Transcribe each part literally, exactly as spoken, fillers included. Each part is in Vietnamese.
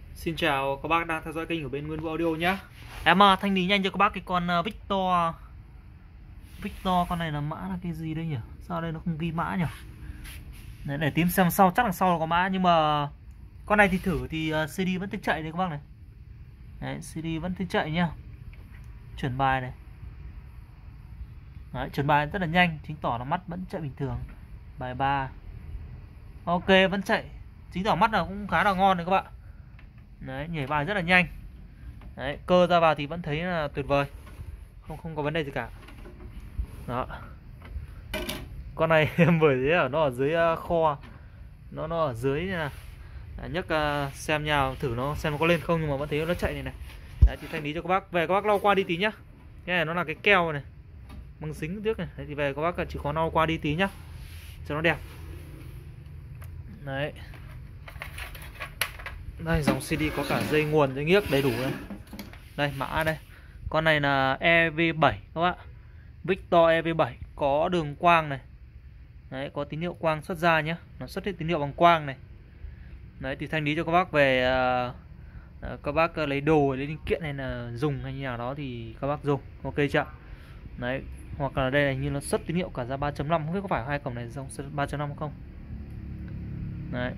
Xin chào các bác đang theo dõi kênh của bên Nguyên Vũ Audio nhé. Em uh, thanh lý nhanh cho các bác cái con uh, Victor Victor con này là mã là cái gì đây nhỉ? Sao đây nó không ghi mã nhỉ? Đấy, để tím xem sau, chắc là sau là có mã, nhưng mà con này thì thử thì uh, xê đê vẫn thích chạy đấy các bác này. Đấy, xê đê vẫn thích chạy nhá. Chuyển bài này. Đấy, chuyển bài rất là nhanh, chứng tỏ là mắt vẫn chạy bình thường. Bài ba. Ok, vẫn chạy, chứng tỏ mắt là cũng khá là ngon đấy các bạn. Đấy, nhảy bài rất là nhanh. Đấy, cơ ra vào thì vẫn thấy là tuyệt vời, không không có vấn đề gì cả. Đó, con này em bởi thế ở nó ở dưới uh, kho, nó nó ở dưới này à, nhấc uh, xem nhau thử nó xem nó có lên không, nhưng mà vẫn thấy nó chạy này này. Đấy, thì thanh lý cho các bác, về các bác lau qua đi tí nhá. Cái này nó là cái keo này, băng dính trước này. Đấy, thì về các bác chỉ có lau qua đi tí nhá cho nó đẹp. Đấy, đây dòng xê đê có cả dây nguồn, dây nghiếc đầy đủ này. Đây mã đây, con này là e vê bảy các bạn, Victor e vê bảy, có đường quang này. Đấy, có tín hiệu quang xuất ra nhé, nó xuất hiện tín hiệu bằng quang này. Đấy, thì thanh lý cho các bác về uh, uh, các bác uh, lấy đồ, lấy linh kiện hay là dùng hay như nào đó thì các bác dùng, ok chưa? Đấy, hoặc là đây là như nó xuất tín hiệu cả ra ba chấm năm, không biết có phải hai cổng này dòng ba chấm năm không. Đấy,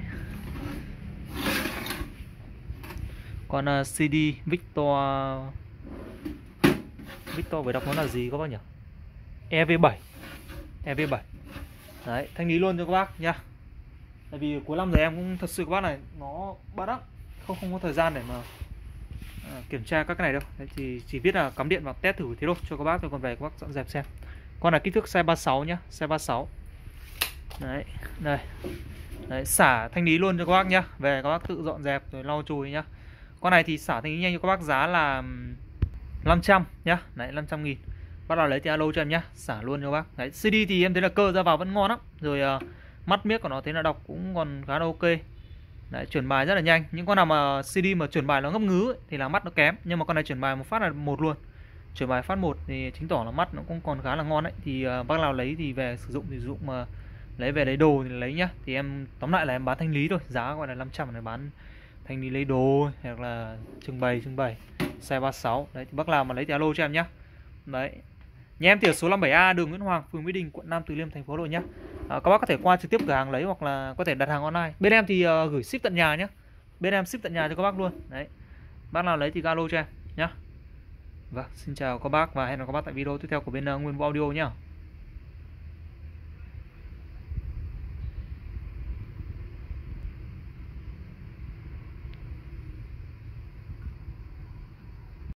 còn uh, xê đê Victor Victor phải đọc nó là gì các bác nhỉ? e vê bảy, e vê bảy. Đấy, thanh lý luôn cho các bác nha. Tại vì cuối năm rồi em cũng thật sự các bác này nó bát lắm, không không có thời gian để mà à, kiểm tra các cái này đâu. Đấy, thì chỉ biết là cắm điện vào test thử thế thôi cho các bác, rồi còn về các bác dọn dẹp xem. Con này kích thước size ba mươi sáu nhá, size ba mươi sáu. Đấy, đây. Đấy, xả thanh lý luôn cho các bác nhá. Về các bác tự dọn dẹp rồi lau chùi nhá. Con này thì xả thanh lý nhanh cho các bác giá là năm trăm nhá. Đấy, năm trăm nghìn. Bắt đầu lấy thì alo cho em nhá, xả luôn cho bác. Đấy, xê đê thì em thấy là cơ ra vào vẫn ngon lắm. Rồi uh, mắt miếc của nó thấy là đọc cũng còn khá là ok. Đấy, chuyển bài rất là nhanh. Những con nào mà xê đê mà chuyển bài nó ngấp ngứ ấy, thì là mắt nó kém. Nhưng mà con này chuyển bài một phát là một luôn. Chuyển bài phát một thì chứng tỏ là mắt nó cũng còn khá là ngon đấy. Thì uh, bác nào lấy thì về sử dụng thì sử dụng, mà lấy về lấy đồ thì lấy nhá. Thì em tóm lại là em bán thanh lý thôi, giá gọi là năm trăm này, bán thanh lý lấy đồ hoặc là trưng bày trưng bày size ba mươi sáu. Đấy, thì bác nào mà lấy thì alo cho em nhá. Đấy, nhà em thì ở số năm mươi bảy A, đường Nguyễn Hoàng, phường Mỹ Đình, quận Nam Từ Liêm, thành phố Hà Nội nhé. À, các bác có thể qua trực tiếp cửa hàng lấy, hoặc là có thể đặt hàng online. Bên em thì uh, gửi ship tận nhà nhé. Bên em ship tận nhà cho các bác luôn. Đấy, bác nào lấy thì alo cho em nhé. Vâng, xin chào các bác và hẹn gặp các bác tại video tiếp theo của bên uh, Nguyên Vũ Audio nhé.